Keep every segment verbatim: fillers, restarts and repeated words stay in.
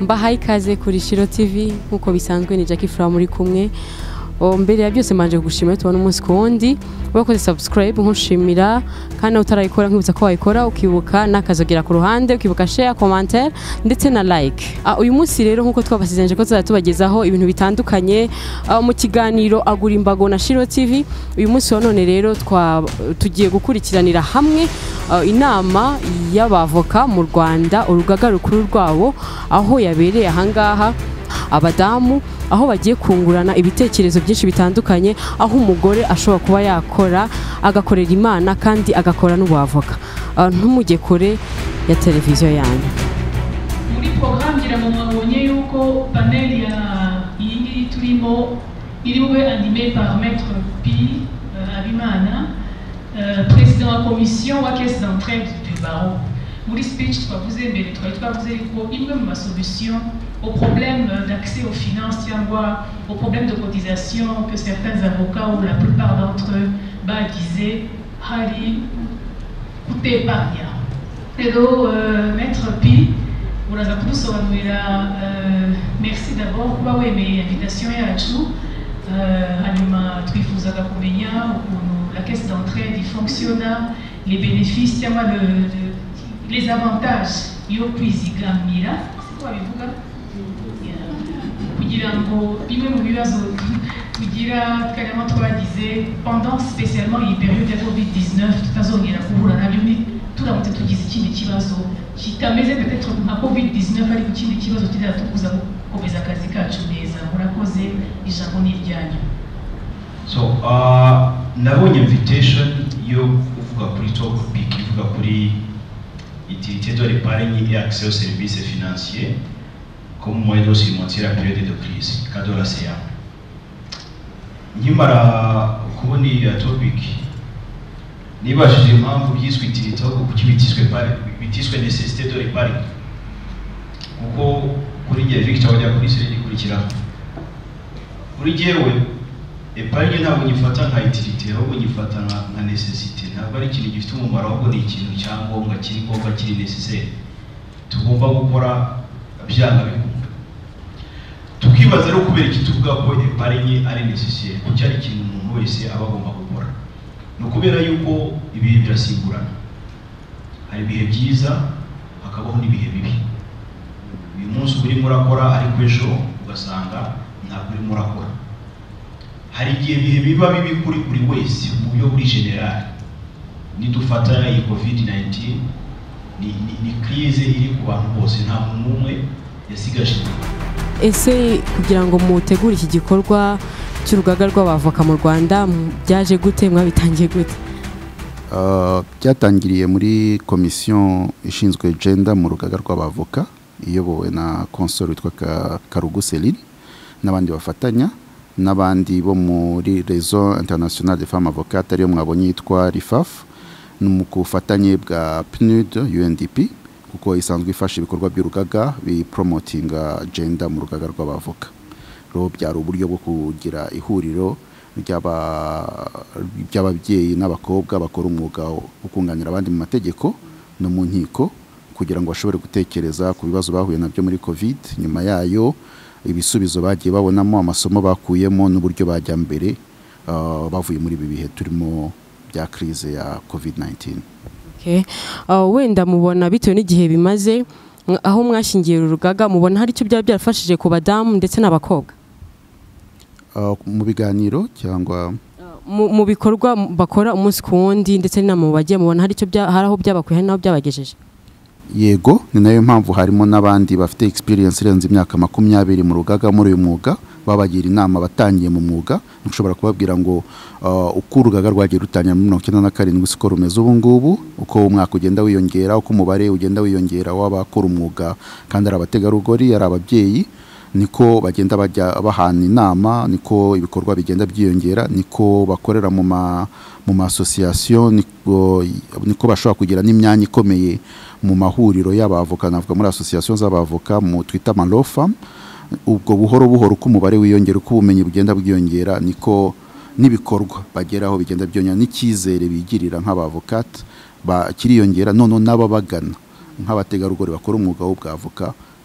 Mbahaye ikaze kuri SHILOH T V nkuko bisanzwe ni Jackie Fra muri kumwe. Mbere ya byose manje kugushimira tubona umunsi kundi wakoze subscribe nkushimira kandi utarayikora nkibutsa ko wayikora ukibuka nakazogera ku ruhande ukibuka share commentaire ndetse na like. Uh, uyu munsi rero nkuko twabasizenje ko tuzatubagezaho ibintu bitandukanye uh, mu kiganiro agura imbago na SHILOH T V. Uyu munsi none rero twa tugiye gukurikiranira hamwe uh, inama y'abavoka mu Rwanda urugaga rukuru rwabo aho yabereye ahangaha abadamu aho bagiye kungurana ibitekerezo byinshi bitandukanye aho umugore ashobora kuba yakora agakorera Imana kandi agakora n'ubavoka uh, ntumujye kure ya televiziyo yanyu. Muri programme ngira mu mwabonye yuko panel ya iyi turimo iri bube animé par Maître Pi uh, Abimana uh, président de la commission wa caisse d'entraide du barreau. Muri speech twavuze mbere twari twavuze ko imwe mu solution au problème d'accès aux finances, cyangwa au problème de cotisation que certains avocats ou la plupart d'entre eux disaient, hari kuteparnya. Rero euh, Maître Pi, uraza kudusobanurira euh, merci d'abord kuba wemeye invitation yacu. Euh, hanyuma twifuzaga kumenya ukuntu la caisse d'entraide fonctionne, les bénéfices, cyangwa le, le, les avantages yo kwizigamira, siko babivuga kugira ngo bimwe mu bibazo kugira carrément twagize pendant spécialement iyi période ya covid dix-neuf tutazongera kuhura nabyo ni turamutse tugize ikindi kibazo kitameze peut-être nka covid dix-neuf ariko ikindi kibazo kizatukuza gukomeza akazi kacu neza. Murakoze, ijambo ni iryanyu. So uh, nabonye invitation yo kuvuga kuri topic ivuga kuri utilité de l'épargne et accès aux services financiers comme moyen de surmonter la période de crise, cadeau la C A. Nyimara kubona iyi topic nibashije impamvu byiswe utilité kuko bitiswe par bitiswe nécessité de l'épargne kuko kuri gihe Victor wajya kuri seri kurikira kuri jewe épargne ntabwo nyifata nka utilité ahubwo nyifata nka nécessité. Ntabwo ari ikintu gifite umumaro ahubwo ni ikintu cyangombwa kiri ngombwa kiri nécessaire tugomba gukora byanga bikumva. Tukibaza rero kubera iki tuvuga ko épargne ari nécessaire kuko ari ikintu umuntu wese aba agomba gukora. No kubera yuko ibihe birasimburana, hari ibihe byiza hakabaho n'ibihe bibi. Uyu munsi uri murakora ariko ejo ugasanga ntabwo uri murakora. Hari igihe bihe biba bibi kuri buri wese mu buryo buri general. Nidufata iyi covid nineteen ni ni, ni crise iri ku bantu bose, nta muntu umwe yasigaje. Ese kugira ngo mutegure iki gikorwa cy'urugaga rw'abavoka mu Rwanda byaje gute, mwabitangiye gute? Uh, byatangiriye muri commission ishinzwe gender mu rugaga rw'abavoka iyobowe na console witwa Karugu Celine n'abandi bafatanya n'abandi bo muri Réseau International des Femmes Avocates ariyo mwabonye yitwa R I F A F n'umukufatanye bwa P N U D U N D P kuko isanzwe ifasha ibikorwa by'urugaga bi promotinga gender mu rugaga rw'abavoka. Ro byari uburyo bwo kugira ihuriro ry'ababyeyi n'abakobwa bakora umwuga wo kunganira abandi mu mategeko no mu nkiko kugira ngo bashobore gutekereza ku bibazo bahuye nabyo muri covid, nyuma yayo ibisubizo bagiye babonamo, amasomo bakuyemo n'uburyo bajya mbere uh, bavuye muri ibi bihe turimo bya crise ya covid nineteen. Okay. Uh, wenda mubona bitewe n'igihe bimaze aho mwashingiye urugaga mubona hari icyo byaba byarafashije ku badamu ndetse n'abakobwa uh, mu biganiro cyangwa uh, mu bikorwa bakora umunsi ku wundi ndetse n'inama bagiye mubona hari icyo hari aho byabakuye hari naho byabagejeje? Yego, ni nayo mpamvu harimo n'abandi bafite experience irenze imyaka makumyabiri mu rugaga muri uyu mwuga babagira inama batangiye mu mwuga. Nshobora kubabwira ngo uh, uko urugaga rwagiye rutangira muri mirongo icyenda na karindwi siko rumeze ubu ngubu, uko umwaka ugenda wiyongera, uko umubare ugenda wiyongera w'abakora umwuga kandi ari abategarugori ari ababyeyi, niko bagenda bajya bahana inama, niko ibikorwa bigenda byiyongera, niko bakorera mu ma mu ma association, niko niko bashobora kugira n'imyanya ikomeye mu mahuriro y'abavoka, navuga muri association z'abavoka mu twita ma law firm. Ubwo buhoro buhoro uko umubare wiyongera, uko ubumenyi bugenda bwiyongera, niko n'ibikorwa bageraho bigenda byongera, n'icyizere bigirira nk'abavocate bakiriyongera, none n'ababagana nk'abategarugori bakora umwuga w'ubwavoka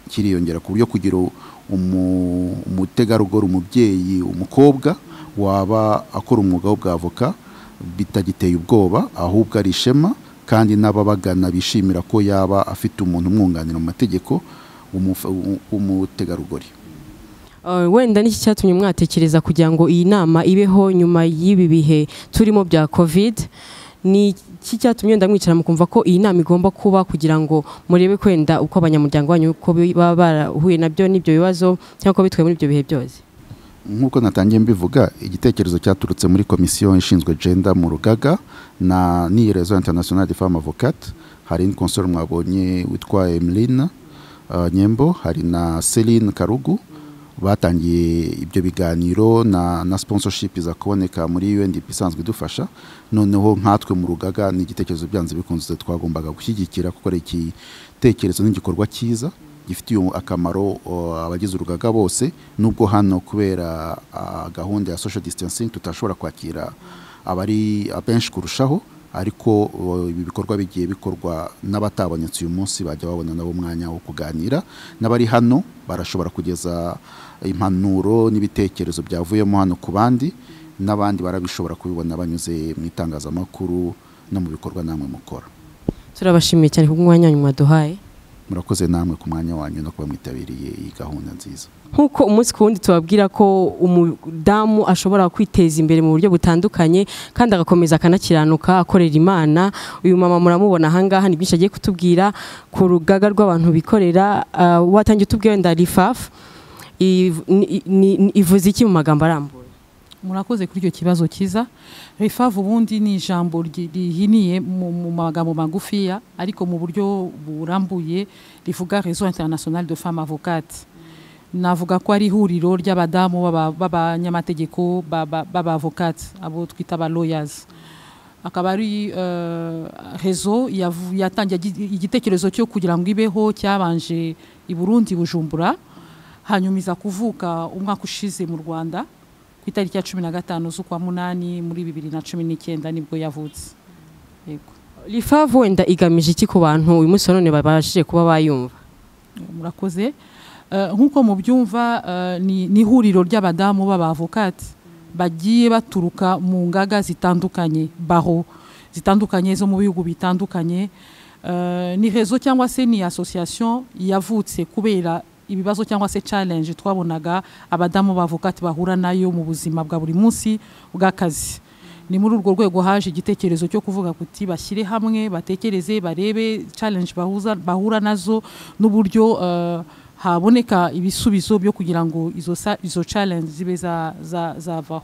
kiriyongera ku buryo kugira umutegarugori umubyeyi umukobwa waba akora umwuga w'ubwavoka bitagiteye ubwoba ahubwo ari ishema kandi n'ababagana bishimira ko yaba afite umuntu umwunganira mu mategeko w'umutegarugori. Wenda n'iki cyatumye mwatekereza kugira ngo iyi nama ibeho nyuma y'ibi bihe turimo bya covid, ni iki cyatumye ndamwicara mukumva ko iyi nama igomba kuba kugira ngo murebe kwenda uko abanyamuryango banyu uko baba barahuye nabyo n'ibyo bibazo cyangwa ko bitwaye muri ibyo bihe byose? Nk'uko natangiye mbivuga, igitekerezo cyaturutse muri komisiyo ishinzwe gender mu rugaga na ni Réseau International des Femmes Avocates. Hari une console mwabonye witwa Emeline uh, Nyembo, hari na Celine Karugu batangiye ibyo biganiro na na sponsorship za kuboneka muri U N D P isanzwe idufasha. Noneho nkatwe mu rugaga ni igitekerezo byanze bikunze twagombaga gushyigikira kuko ari igitekerezo n'igikorwa cyiza gifitiye akamaro abagize urugaga bose, nubwo hano kubera uh, gahunda ya social distancing tutashobora kwakira abari abenshi kurushaho, ariko ibi bikorwa bigiye bikorwa n'abatabonetse uyu munsi bajya babona nabo mwanya wo kuganira, n'abari hano barashobora kugeza impanuro n'ibitekerezo byavuyemo hano ku bandi, n'abandi barabishobora kubibona banyuze mu itangazamakuru no mu bikorwa namwe mukora. Turabashimiye cyane ku mwanya wanyu mwaduhaye. Murakoze namwe ku mwanya wanyu no kuba mwitabiriye iyi gahunda nziza. Nkuko umunsi ku wundi tubabwira ko umudamu ashobora kwiteza imbere mu buryo butandukanye kandi agakomeza akanakiranuka akorera Imana, uyu mama muramubona ahangaha ni byinshi agiye kutubwira ku rugaga rw'abantu bikorera. Uh, watangiye utubwira nda rifafu ivuze iki mu magambo arambuye? Murakoze kuri icyo kibazo cyiza. Rifavu ubundi ni ijambo rihiniye mu magambo magufiya ariko mu buryo burambuye rivuga Réseau International de Femmes Avocates. Navuga ko ari ihuriro ry'abadamu b'abanyamategeko baba Avocates, abo twita ba lawyers. Akaba ari réseau yatangiye igitekerezo cyo kugira ngo ibeho cyabanje i Burundi Bujumbura, hanyuma iza kuvuka umwaka ushize mu Rwanda itariki ya cumi na gatanu z'ukwa munani muri bibiri na cumi n'icyenda nibwo yavutse. Yego. Rifavu wenda igamije iki ku bantu uyu munsi none babashije kuba bayumva? Murakoze. Nkuko mu byumva ni ihuriro ry'abadamu b'abavocats bagiye baturuka mu ngaga zitandukanye, baho zitandukanye zo mu bihugu bitandukanye. Ni réseau cyangwa se ni association yavutse kubera ibibazo cyangwa se challenge twabonaga abadamu b'avocats bahura nayo mu buzima bwa buri munsi bw'akazi. Ni muri urwo rwego haje igitekerezo cyo kuvuga kuti bashyire hamwe batekereze barebe challenge bahuza bahura nazo n'uburyo uh, haboneka ibisubizo byo kugira ngo izo izo challenge zibe za zavaho.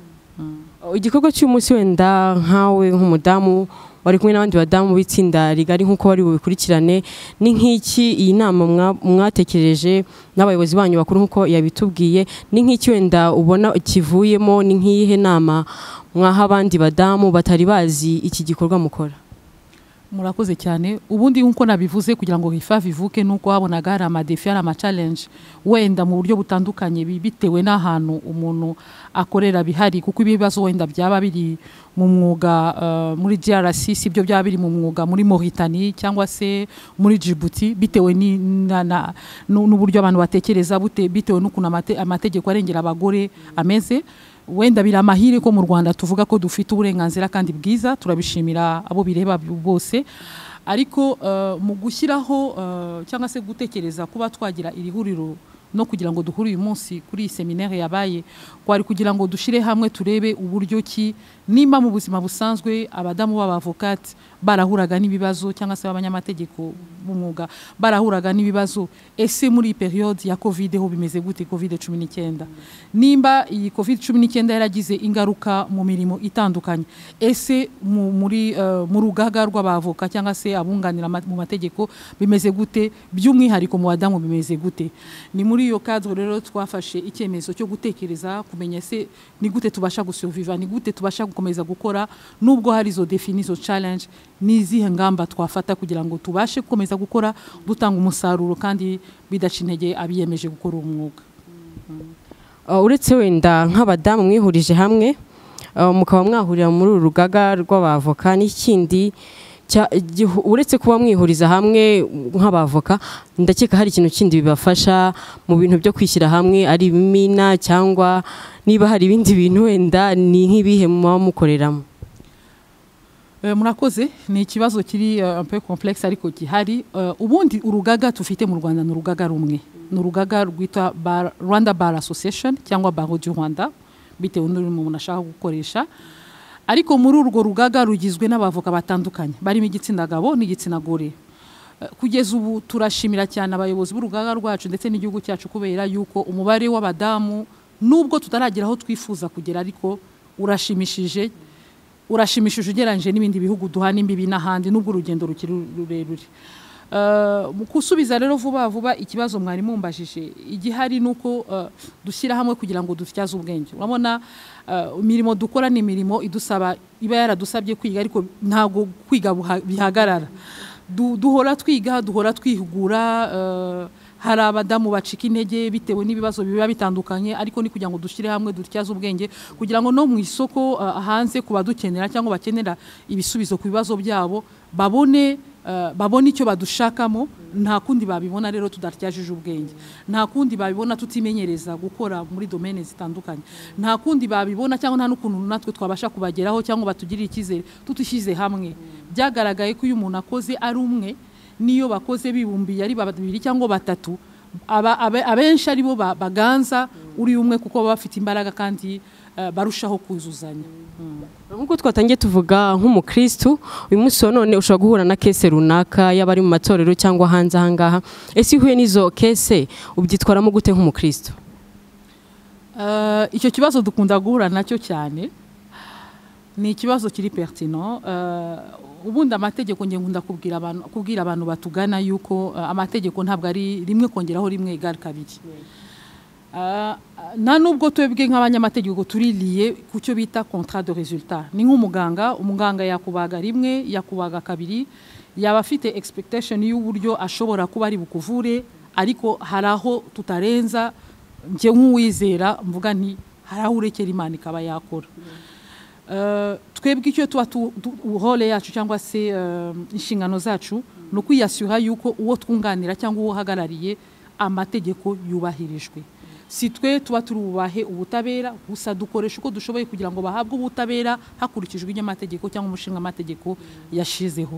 Mm. Igikorwa cy'umunsi wenda nkawe nk'umudamu wari kumwe n'abandi badamu bitsinda rigari nkuko bari bubikurikirane, ni nk'iki iyi nama mwatekereje n'abayobozi banyu bakuru nkuko yabitubwiye, ni nk'iki wenda ubona kivuyemo, ni nk'iyihe nama mwaha abandi badamu batari bazi iki gikorwa mukora? Murakoze cyane. Ubundi nkuko nabivuze kugira ngo Rifavu ivuke nuko habonaga hari amadefi hari ama challenge wenda mu buryo butandukanye bitewe n'ahantu umuntu akorera bihari, kuko ibibazo wenda byaba biri mu mwuga uh, muri D R C sibyo byaba biri mu mwuga muri Mauritanie cyangwa se muri Djibouti, bitewe ni n'uburyo abantu batekereza bitewe n'ukuntu amategeko arengera abagore ameze. Wenda bira amahire ko mu Rwanda tuvuga ko dufite uburenganzira kandi bwiza, turabishimira abo bireba bose, ariko uh, mu gushyiraho uh, cyangwa se gutekereza kuba twagira iri huriro no kugira ngo duhure uyu munsi kuri seminaire yabaye, kwari kugira ngo dushire hamwe turebe uburyo ki nimba mu buzima busanzwe abadamu b'abavocats barahuraga n'ibibazo cyangwa se abanyamategeko b'umwuga barahuraga n'ibibazo, ese muri period ya covid ho bimeze gute? covid cumi n'icyenda nimba iyi covid cumi n'icyenda yaragize ingaruka mu mirimo itandukanye, ese muri uh, mu rugaga rw'abavoka cyangwa se abunganira mu mategeko bimeze gute? By'umwihariko mu badamu bimeze gute? Ni muri iyo cadre rero twafashe icyemezo cyo gutekereza kumenya se ni gute tubasha gusurviva, ni gute tubasha gukomeza gukora nubwo hari zo definizo challenge, nizihe ngamba twafata kugira ngo tubashe gukomeza gukora dutanga umusaruro kandi bidaca intege abiyemeje gukora umwuga. Uh, uretse wenda nk'abadamu mwihurije hamwe uh, mukaba mwahurira muri urugaga rw'abavoka, n'ikindi uretse kuba mwihuriza hamwe nk'abavoka ndakeka hari ikintu kindi bibafasha mu bintu byo kwishyira hamwe ari imina cyangwa niba hari ibindi bintu wenda ni nk'ibihe muba mukoreramo. Murakoze, ni ikibazo kiri un peu complexe ariko gihari. Ubundi urugaga tufite mu Rwanda ni urugaga rumwe, ni urugaga rwitwa Rwanda Bar Association cyangwa Baro du Rwanda bitewe n'urimo umuntu ashaka gukoresha. Ariko muri urwo rugaga rugizwe n'abavoka batandukanye barimo igitsina gabo n'igitsina gore. Kugeza ubu turashimira cyane abayobozi b'urugaga rwacu ndetse n'igihugu cyacu kubera yuko umubare w'abadamu nubwo tutaragira aho twifuza kugera ariko urashimishije urashimishije ugereranyije n'ibindi bihugu duhana imbibi n'ahandi nubwo urugendo rukiri rurerure. Mu kusubiza rero vuba vuba ikibazo mwari mumbajije igihari nuko dushyira hamwe kugira ngo dutyaze ubwenge. Urabona imirimo dukora ni imirimo idusaba iba yaradusabye kwiga ariko ntago kwiga bihagarara. Duhora twiga, duhora twihugura. Hari abadamu bacika intege bitewe n'ibibazo biba bitandukanye ariko ni kugira ngo dushyire hamwe dutyaze ubwenge kugira ngo no mu isoko hanze kuba dukenera cyangwa bakenera ibisubizo ku bibazo byabo babone babone icyo badushakamo. Nta kundi babibona rero tudatyajije ubwenge, nta kundi babibona tutimenyereza gukora muri domaine zitandukanye, nta kundi babibona cyangwa nta n'ukuntu natwe twabasha kubageraho cyangwa batugirira icyizere tutushize hamwe. Byagaragaye ko uyu muntu akoze ari umwe niyo bakoze bibumbiye ari babiri cyangwa batatu abenshi ari bo baganza uri umwe kuko baba bafite imbaraga kandi barushaho kuzuzanya. Nkuko twatangiye tuvuga nk'umukristo uyu munsi none ushobora guhura na kese runaka y'abari mu matorero cyangwa hanze ahangaha, ese ihuye n'izo kese ubyitwaramo gute nk'umukristo? Icyo kibazo dukunda guhura nacyo cyane, ni ikibazo kiri pertinent. Ubundi amategeko nge nkunda kubwira abantu kubwira abantu batugana yuko amategeko ntabwo ari rimwe kongeraho rimwe egal kabiri. Nta nubwo twebwe nk'abanyamategeko turiliye ku cyo bita contrat de résultat. Ni nk'umuganga, umuganga yakubaga rimwe yakubaga kabiri yaba afite expectation y'uburyo ashobora kuba ari bukuvure ariko hari aho tutarenza. Nge nk'uwizera mvuga nti hari aho urekera Imana ikaba yakora. Twebwe icyo tuba role yacu cyangwa se inshingano zacu no kwiyasura yuko uwo twunganira cyangwa uwo hagarariye amategeko yubahirijwe. Si twe tuba turubahe ubutabera gusa dukoresha uko dushoboye kugira ngo bahabwe ubutabera hakurikijwe inyamategeko cyangwa umushinga amategeko yashizeho.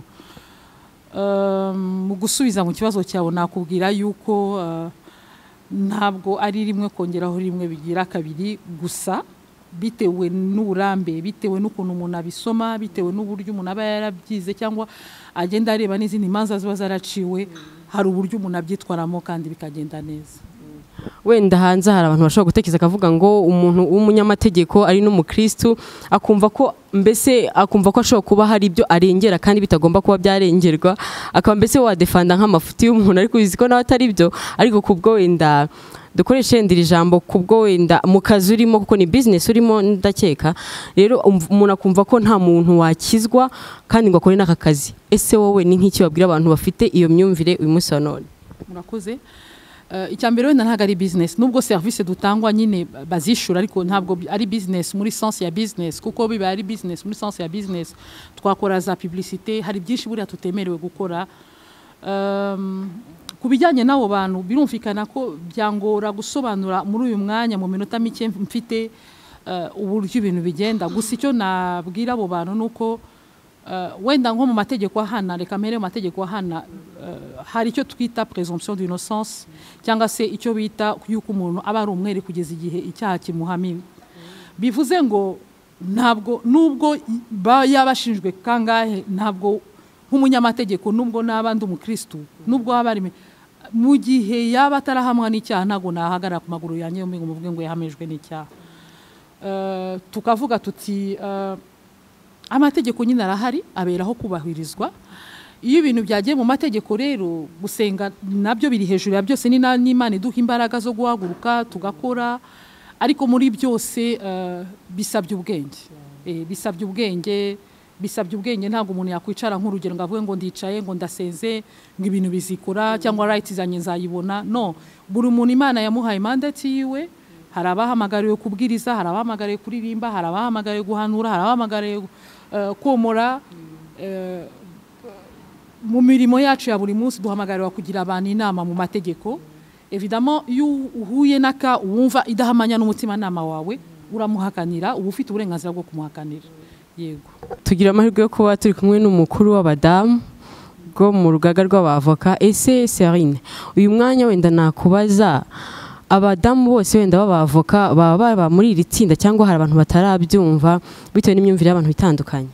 Mu gusubiza mu kibazo cyawe nakubwira yuko ntabwo ari rimwe kongeraho rimwe bigira kabiri gusa bitewe n'uburambe, bitewe n'ukuntu umuntu abisoma, bitewe n'uburyo umuntu aba yarabyize cyangwa agenda areba n'izindi manza ziba zaraciwe, hari uburyo umuntu abyitwaramo kandi bikagenda neza. Wenda hanze hari abantu bashobora gutekereza akavuga ngo umuntu w'umunyamategeko ari n'umukristo akumva ko mbese akumva ko ashobora kuba hari ibyo arengera kandi bitagomba kuba byarengerwa, akaba mbese wadefanda nk'amafuti y'umuntu ariko uzi ko nawe atari byo, ariko kubwo wenda dukoreshe ndiri jambo kubwo wenda mu kazi urimo kuko ni business urimo ndakeka rero umuntu akumva ko nta muntu wakizwa kandi ngo akore n'aka kazi. Ese wowe ni nk'iki babwira abantu bafite iyo myumvire uyu munsi wa none? Murakoze. Icyambere wenda ntabwo ari business nubwo service dutangwa nyine bazishura ariko ntabwo ari business muri sens ya business kuko biba ari business muri sens ya business twakora za publicité, hari byinshi buriya tutemerewe gukora. Kubijyanye nabo bantu birumvikana ko byangora gusobanura muri uyu mwanya mu minota mike mfite uburyo ibintu bigenda. Gusa icyo nabwira abo bantu nuko wenda nko mu mategeko ahana, reka mpere mu mategeko ahana, hari icyo twita presumption d'innocence cyangwa se icyo bita yuko umuntu aba ari umwere kugeza igihe icyaha kimuhamiwe. Bivuze ngo ntabwo nubwo yabashinjwe kangahe, ntabwo nk'umunyamategeko nubwo n'abandi umukristo nubwo abari mu gihe yaba atarahamwa n'icyaha ntago nahagarara ku maguru yanjye ngo muvuge ngo yahamejwe n'icyaha. Tukavuga tuti amategeko nyine arahari aberaho kubahirizwa. Iyo ibintu byagiye mu mategeko rero gusenga nabyo biri hejuru ya byose, ni n'Imana iduha imbaraga zo guhaguruka tugakora, ariko muri byose bisabye ubwenge. Bisabye ubwenge bisabye ubwenge ntabwo umuntu yakwicara nk'urugero ngo avuge ngo ndicaye ngo ndasenze ngo ibintu bizikora cyangwa rights zanye nzayibona. No, buri umuntu Imana yamuhaye mandate yiwe. Hari abahamagariwe kubwiriza, hari abahamagariwe kuririmba, hari abahamagariwe guhanura, hari abahamagariwe komora. mu mirimo yacu ya buri munsi duhamagarira kugira abantu inama mu mategeko. Évidemment iyo uhuye naka wumva idahamanya n'umutima nama wawe uramuhakanira, uba ufite uburenganzira bwo kumuhakanira. Yego, tugira amahirwe yo kuba turi kumwe n'umukuru w'abadamu bwo mu rugaga rw'abavoka. Ese Serine, uyu mwanya wenda nakubaza, abadamu bose wenda b'abavoka baba baba muri iri tsinda cyangwa hari abantu batarabyumva bitewe n'imyumvire y'abantu bitandukanye?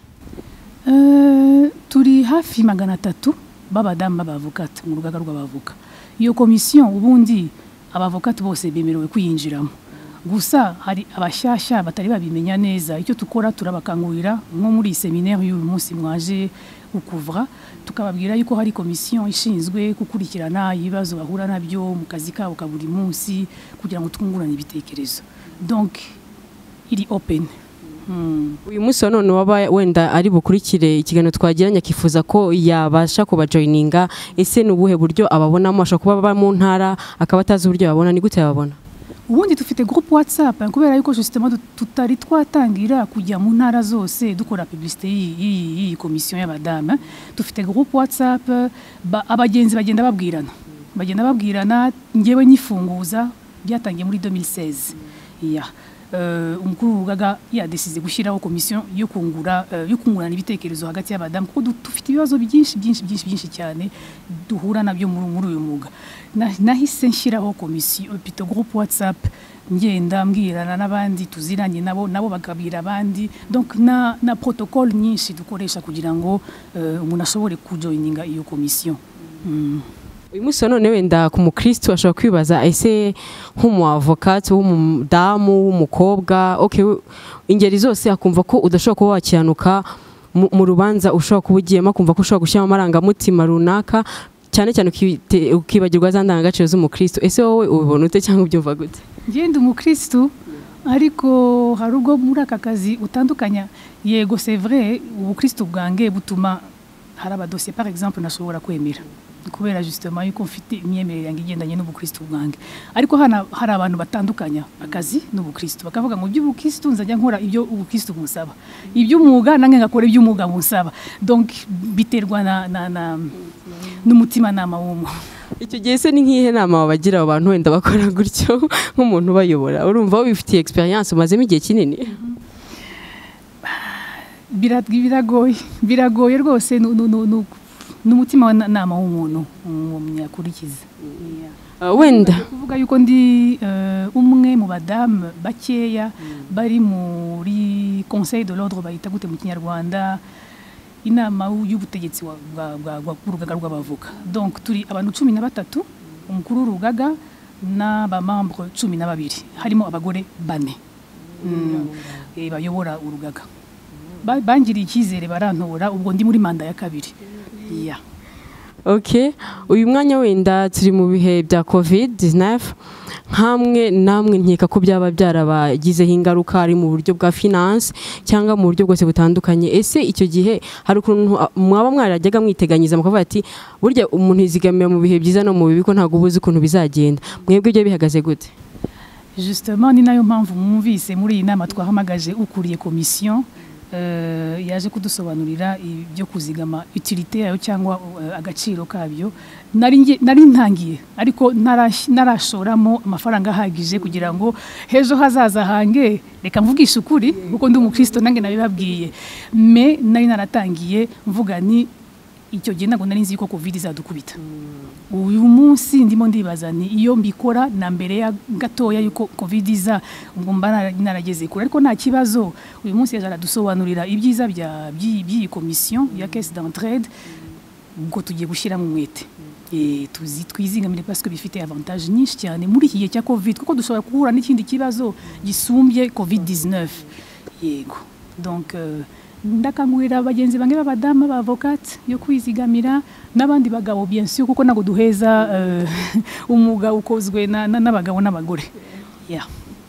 Uh, turi hafi magana atatu b'abadamu b'abavokate mu rugaga rw'abavoka. Iyo komisiyo ubundi abavokate bose bemerewe kuyinjiramo, gusa hari abashyashya batari babimenya neza. Icyo tukora turabakangurira nko muri seminaire y'uyu munsi mwaje ukuvra, tukababwira yuko hari komisiyo ishinzwe gukurikirana ibibazo bahura nabyo mu kazi kabo ka buri munsi kugira ngo twungurane ibitekerezo. Donc iri open. Hmm. Uyu munsi none waba wenda ari bukurikire ikiganiro twagiranye akifuza ko yabasha kuba joininga, ese nubuhe buryo ababonamo? Ashaka kuba baba mu ntara akaba atazi uburyo babona, ni gute babona? Ubundi dufite groupe WhatsApp kubera yuko justement tutari twatangira kujya mu ntara zose dukora publicité iyi komisiyo y'abadamu. Dufite groupe WhatsApp, abagenzi bagenda babwirana bagenda babwirana ngewe nyifunguza byatangiye muri deux mille seize. Yeah. Uh, umukuru w'urugaga yadesize gushyiraho komisiyo yo kungura uh, yo kungurana ibitekerezo hagati y'abadamu kuko dufite ibibazo byinshi byinshi byinshi byinshi cyane duhura nabyo muri uyu mwuga. Nahise nshyiraho komisiyo pito groupe WhatsApp ngenda mbwirana n'abandi tuziranye nabo nabo bakabwira abandi. Donc na na protocole nyinshi dukoresha kugira ngo uh, umuntu ashobore kujoininga iyo komisiyo. Mm. Uyu munsi none wenda ku mukristo ashobora kwibaza, ese nk'umuavocate w'umudamu w'umukobwa, okay, ingeri zose akumva ko udashobora kuba wakiyanuka mu rubanza, ushobora kuba ugiyemo akumva ko ushobora gushyiramo amarangamutima runaka, cyane cyane ukibagirwa za ndangagaciro z'umukristo. Ese wowe ubibona ute cyangwa ubyumva gute? Ngende umukristo ariko hari ubwo muri aka kazi utandukanya. Yego c'est vrai, ubukristo bwange butuma hari abadosiye par exemple nashobora kwemera kubera justement yuko mfite imyemerere yange igendanye n'ubukristo bwange, ariko hana hari abantu batandukanya akazi n'ubukristo bakavuga ngo by'ubukristo nzajya nkora ibyo ubukristo bunsaba, ibyo umwuga nange ngakora ibyo umwuga bunsaba. Donc biterwa na na, na n'umutima nama w'umuntu. Icyo gihe se ni nk'ihe nama wabagira abantu wenda bakora gutyo nk'umuntu bayobora? Urumva wifitiye experience umazemo igihe kinini? Biragoye biragoye rwose n'umutima wa nama w'umuntu umunyakurikiza. Wenda kuvuga yuko ndi umwe mu badamu bakeya bari muri conseil de l'ordre bayita gute mu kinyarwanda, inama y'ubutegetsi bw'urugaga rw'abavoka. Donc turi abantu cumi na batatu, umukuru w'urugaga n'abamembre cumi na babiri, harimo abagore bane bayobora urugaga. Bangiriye icyizere barantora, ubwo ndi muri manda ya kabiri. Yeah. Okay, uyu mwanya wenda turi mu bihe bya covid nineteen, hamwe namwe nkeka ko byaba byarabagizeho ingaruka ari mu buryo bwa finance cyangwa mu buryo bwose butandukanye. Ese icyo gihe hari ukuntu mwaba mwarajyaga mwiteganyiza mukavuga ati burya umuntu yizigamira mu bihe byiza no mu bibi ko ntago ubuzi ukuntu bizagenda? Mwebwe ibyo bihagaze gute? Justement ni nayo mpamvu mwumvise muri iyi nama twahamagaje ukuriye komisiyo Uh, yaje kudusobanurira ibyo kuzigama utilité yayo cyangwa uh, agaciro kabyo. Nari nari ntangiye ariko narashoramo amafaranga ahagije kugira ngo hejo hazaza hange, reka mvugisha ukuri kuko ndi umukristo nange nabibabwiye, me nari naratangiye mvuga ni icyo gihe ntabwo nari nzi ko covid izadukubita. Uyu munsi ndimo ndibaza ni iyo mbikora na mbere ya gatoya yuko covid iza ngo mba narageze kure, ariko nta kibazo. Uyu munsi yaje aradusobanurira ibyiza bya by'iyi komisiyo ya caisse d'entraide, ubwo tugiye gushyira mu mwete eh tuzi twizingamire parce que bifite avantage nyinshi cyane muri iki gihe cya covid, kuko dushobora guhura n'ikindi kibazo gisumbye covid dix-neuf. Yego, donc uh, ndakangurira abagenzi bange b'abadamu b'avocate yo kwizigamira n'abandi bagabo bien sûr, kuko nago duheza uh, umwuga ukozwe n'abagabo n'abagore. Yeah.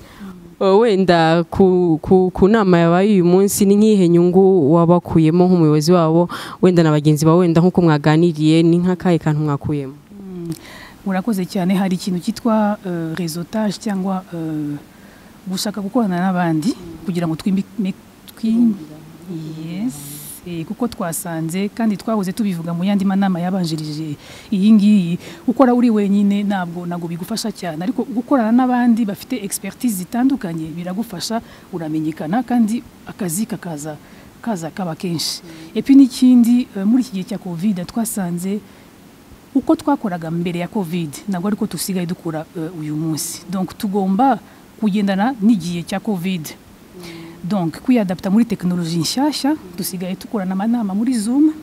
Wenda ku ku nama yabaye uyu munsi ni nk'ihe nyungu wabakuyemo nk'umuyobozi wabo, wenda n'abagenzi bawe wenda nk'uko mwaganiriye ni nk'akahe kantu mwakuyemo? Murakoze cyane. Hari ikintu cyitwa uh, réseautage cyangwa uh, gushaka gukorana n'abandi kugira ngo twimbi twim yes e, kuko twasanze kandi twahoze tubivuga mu yandi manama yabanjirije iyi ngiyi ukora uri wenyine ntabwo nago bigufasha cyane ariko gukorana n'abandi bafite expertise zitandukanye biragufasha uramenyekana kandi akazi kakaza kaza kaba kenshi et puis n'ikindi uh, muri iki gihe cya covid twasanze uko twakoraga mbere ya covid ntabwo ariko tusigaye dukora uh, uyu munsi donc tugomba kugendana n'igihe cya covid donc kwiyadapta muri technologie nshyashya dusigaye dukorana amanama muri zoom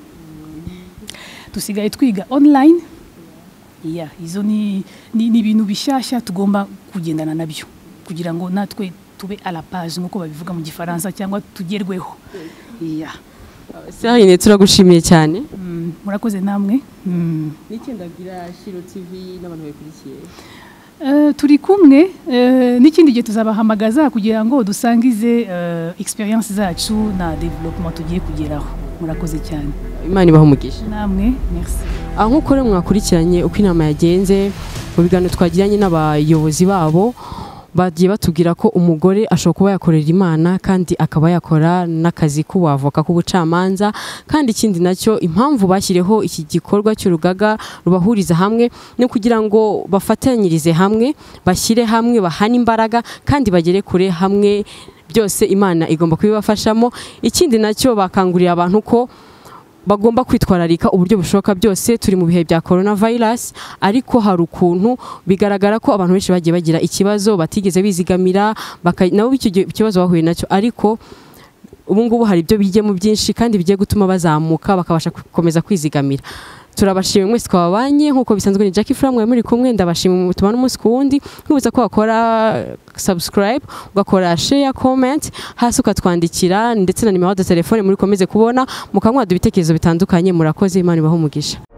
dusigaye twiga online yeah izo ni ni ibintu bishyashya tugomba kugendana nabyo kugira ngo natwe tube à la page nkuko babivuga mu gifaransa cyangwa tugerweho yeah Serine turagushimiye cyane murakoze namwe niki ndabwira Shilo T V n'abantu bakurikiye Uh, turi kumwe uh, n'ikindi gihe tuzabahamagaza kugira ngo dusangize uh, experience zacu na development tugiye kugeraho murakoze cyane Imana ibaho umugisha namwe merci aho nkuko rero mwakurikiranye uko inama yagenze mu biganiro twagiranye n'abayobozi babo bagiye batubwira ko umugore ashobora kuba yakorera Imana kandi akaba yakora n'akazi k'ubavoka k'ubucamanza kandi ikindi nacyo impamvu bashyiriyeho iki gikorwa cy'urugaga rubahuriza hamwe no kugira ngo bafatanyirize hamwe bashyire hamwe bahana imbaraga kandi bagere kure hamwe byose Imana igomba kubibafashamo ikindi nacyo bakangurira abantu ko bagomba kwitwararika uburyo bushoboka byose turi mu bihe bya coronavirus ariko hari ukuntu bigaragara ko abantu benshi bagiye bagira ikibazo batigeze bizigamira nabo icyo kibazo bahuye nacyo ariko ubu ngubu hari ibyo bijyemo byinshi kandi bigiye gutuma bazamuka bakabasha gukomeza kwizigamira turabashimye mwese twabanye nkuko bisanzwe ni Jackie Fram muri kumwe ndabashimye tubana umunsi ku wundi nkubutsa ko wakora subscribe ugakora share comment hasi ukatwandikira ndetse na nimero ya telefone muri komeze kubona mukanywa ibitekerezo bitandukanye murakoze Imana ibaho umugisha.